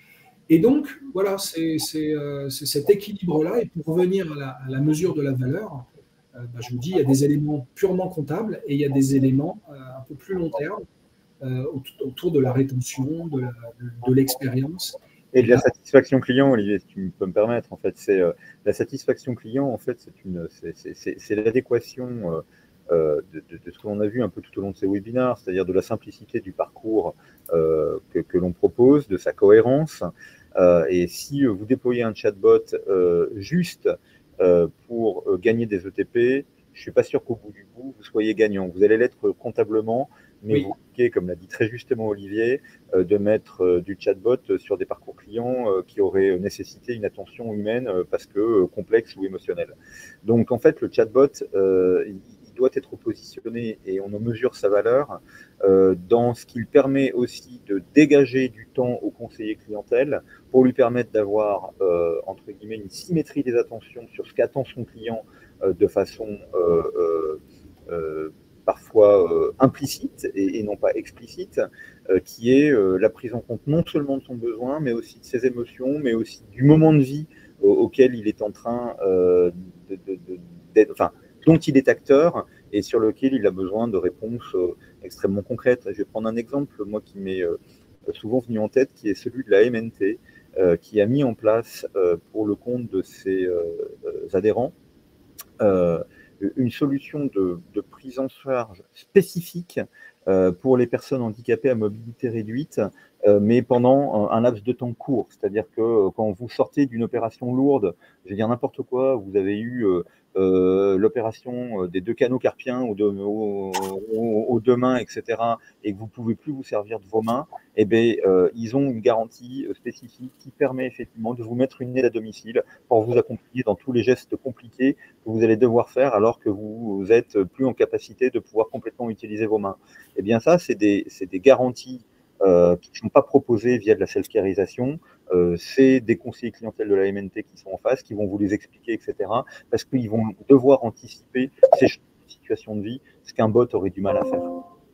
Et donc, voilà, c'est euh, cet équilibre-là. Et pour revenir à la, à la mesure de la valeur, euh, bah, je vous dis, il y a des éléments purement comptables et il y a des éléments euh, un peu plus long terme euh, autour de la rétention, de l'expérience. Et de la satisfaction client, Olivier, si tu peux me permettre, en fait, c'est euh, la satisfaction client, en fait, c'est une, c'est l'adéquation euh, euh, de, de, de ce que l'on a vu un peu tout au long de ces webinaires, c'est-à-dire de la simplicité du parcours euh, que, que l'on propose, de sa cohérence. Euh, et si vous déployez un chatbot euh, juste euh, pour euh, gagner des E T P, je ne suis pas sûr qu'au bout du bout, vous soyez gagnant. Vous allez l'être comptablement, mais oui. Vous risquez, comme l'a dit très justement Olivier, euh, de mettre euh, du chatbot sur des parcours clients euh, qui auraient nécessité une attention humaine euh, parce que euh, complexe ou émotionnelle. Donc en fait, le chatbot, euh, il, il doit être positionné et on en mesure sa valeur euh, dans ce qu'il permet aussi de dégager du temps au conseiller clientèle pour lui permettre d'avoir, euh, entre guillemets, une symétrie des attentions sur ce qu'attend son client euh, de façon euh, euh, euh, parfois euh, implicite et, et non pas explicite, euh, qui est euh, la prise en compte non seulement de son besoin, mais aussi de ses émotions, mais aussi du moment de vie euh, auquel il est en train euh, de, de, de, d'être, enfin, dont il est acteur et sur lequel il a besoin de réponses euh, extrêmement concrètes. Je vais prendre un exemple, moi, qui m'est euh, souvent venu en tête, qui est celui de la M N T, euh, qui a mis en place euh, pour le compte de ses euh, adhérents euh, une solution de, de prise en charge spécifique euh, pour les personnes handicapées à mobilité réduite, euh, mais pendant un, un laps de temps court. C'est-à-dire que euh, quand vous sortez d'une opération lourde, je vais dire n'importe quoi, vous avez eu euh, euh, l'opération des deux canaux carpiens aux deux, aux, aux, aux deux mains, et cetera, et que vous ne pouvez plus vous servir de vos mains, eh bien, euh, ils ont une garantie spécifique qui permet effectivement de vous mettre une aide à domicile pour vous accompagner dans tous les gestes compliqués que vous allez devoir faire alors que vous êtes plus en capacité de pouvoir complètement utiliser vos mains. Eh bien ça, c'est des, des garanties euh, qui ne sont pas proposées via de la self-carisation. Euh, c'est des conseillers clientèle de la M N T qui sont en face, qui vont vous les expliquer, et cetera. Parce qu'ils vont devoir anticiper ces situations de vie, ce qu'un bot aurait du mal à faire.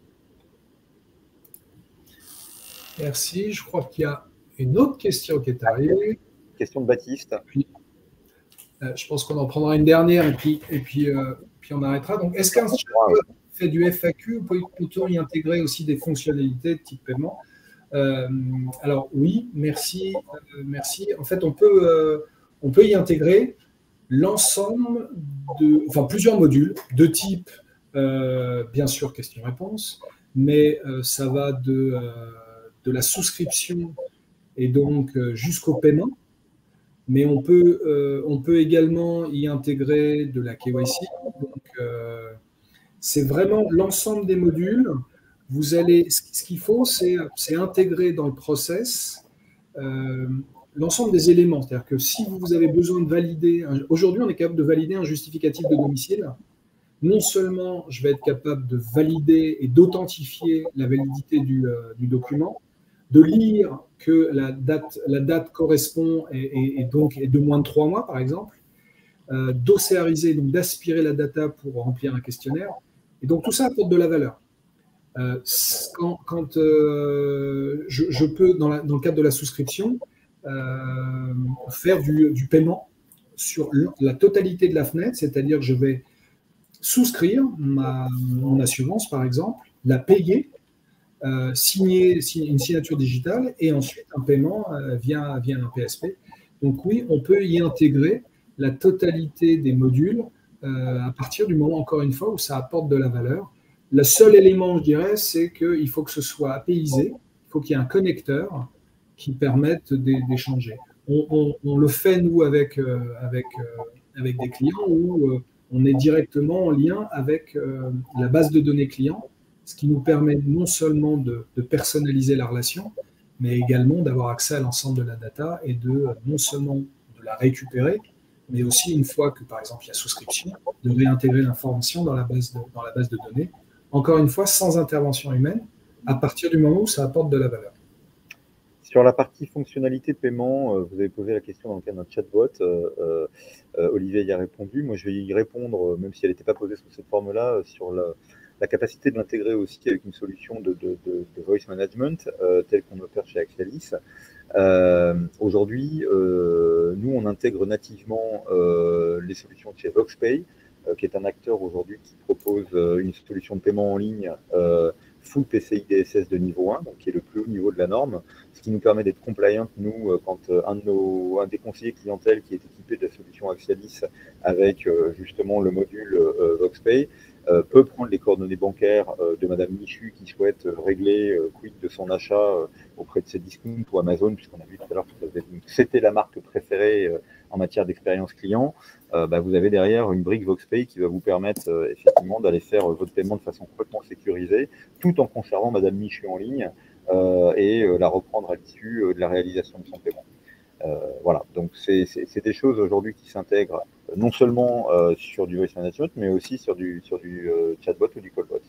Merci. Je crois qu'il y a une autre question qui est arrivée. Question de Baptiste. Puis, euh, je pense qu'on en prendra une dernière et puis, et puis, euh, puis on arrêtera. Donc, est-ce qu'un chatbot fait du F A Q ou peut-on y intégrer aussi des fonctionnalités de type paiement? euh, Alors oui, merci, euh, merci. En fait, on peut, euh, on peut y intégrer l'ensemble de, enfin plusieurs modules de type, euh, bien sûr, question-réponse, mais euh, ça va de, euh, de la souscription et donc euh, jusqu'au paiement. Mais on peut, euh, on peut également y intégrer de la K Y C. Donc, euh, c'est vraiment l'ensemble des modules. Vous allez, ce qu'il faut, c'est intégrer dans le process euh, l'ensemble des éléments. C'est-à-dire que si vous avez besoin de valider, aujourd'hui, on est capable de valider un justificatif de domicile. Non seulement je vais être capable de valider et d'authentifier la validité du, euh, du document, de lire que la date, la date correspond et, et, et donc est de moins de trois mois, par exemple, euh, d'océariser, donc d'aspirer la data pour remplir un questionnaire. Et donc, tout ça apporte de la valeur. Euh, quand quand euh, je, je peux, dans, la, dans le cadre de la souscription, euh, faire du, du paiement sur la totalité de la fenêtre, c'est-à-dire que je vais souscrire ma, mon assurance, par exemple, la payer, Euh, signer une signature digitale et ensuite un paiement euh, via, via un P S P. Donc oui, on peut y intégrer la totalité des modules euh, à partir du moment, encore une fois, où ça apporte de la valeur. Le seul élément, je dirais, c'est qu'il faut que ce soit apaisé, il faut qu'il y ait un connecteur qui permette d'échanger. On, on, on le fait, nous, avec, euh, avec, euh, avec des clients où euh, on est directement en lien avec euh, la base de données client, ce qui nous permet non seulement de, de personnaliser la relation, mais également d'avoir accès à l'ensemble de la data et de euh, non seulement de la récupérer, mais aussi une fois que, par exemple, il y a souscription, de réintégrer l'information dans la base de, dans la base de données, encore une fois, sans intervention humaine, à partir du moment où ça apporte de la valeur. Sur la partie fonctionnalité paiement, euh, vous avez posé la question dans le cadre d'un chatbot. Euh, euh, Olivier y a répondu. Moi, je vais y répondre, même si elle n'était pas posée sous cette forme-là, sur la, la capacité de l'intégrer aussi avec une solution de, de, de, de voice management, euh, telle qu'on opère chez Axialis. Euh, Aujourd'hui, euh, nous, on intègre nativement euh, les solutions de chez VoxPay, euh, qui est un acteur aujourd'hui qui propose euh, une solution de paiement en ligne euh, full P C I D S S de niveau un, donc qui est le plus haut niveau de la norme, ce qui nous permet d'être compliant, nous, quand un, de nos, un des conseillers clientèle qui est équipé de la solution Axialis avec euh, justement le module euh, VoxPay, euh, peut prendre les coordonnées bancaires euh, de Madame Michu qui souhaite euh, régler euh, quid de son achat euh, auprès de ses discounts ou Amazon, puisqu'on a vu tout à l'heure que c'était la marque préférée euh, en matière d'expérience client. Euh, bah, vous avez derrière une brique VoxPay qui va vous permettre euh, effectivement d'aller faire euh, votre paiement de façon complètement sécurisée, tout en conservant Madame Michu en ligne euh, et euh, la reprendre à l'issue euh, de la réalisation de son paiement. Euh, voilà, donc c'est des choses aujourd'hui qui s'intègrent euh, non seulement euh, sur du voice management, mais aussi sur du, sur du euh, chatbot ou du callbot.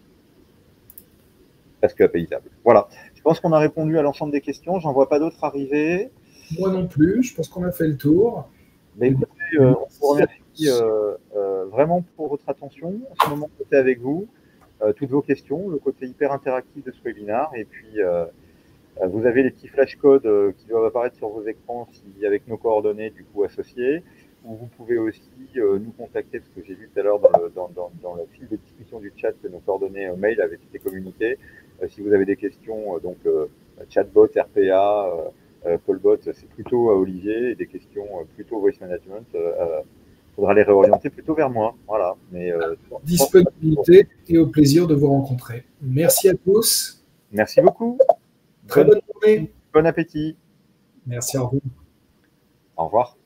Presque apaisable. Voilà, je pense qu'on a répondu à l'ensemble des questions. J'en vois pas d'autres arriver. Moi non plus, je pense qu'on a fait le tour. Mais écoutez, euh, on vous remercie euh, euh, vraiment pour votre attention. En ce moment, c'était avec vous, euh, toutes vos questions, le côté hyper interactif de ce webinaire. Et puis, euh, vous avez les petits flashcodes euh, qui doivent apparaître sur vos écrans si, avec nos coordonnées du coup associées. Ou vous pouvez aussi euh, nous contacter, parce que j'ai vu tout à l'heure dans, le, dans, dans, dans le fil de discussion du chat que nos coordonnées euh, mail avaient été communiquées. Euh, si vous avez des questions, euh, donc euh, chatbot, R P A, euh, euh, callbot, c'est plutôt à Olivier, et des questions euh, plutôt voice management, il euh, faudra les réorienter plutôt vers moi. Voilà. Mais, euh, disponibilité et au plaisir de vous rencontrer. Merci à tous. Merci beaucoup. Très bonne journée. Bon appétit. Merci à vous. Au revoir.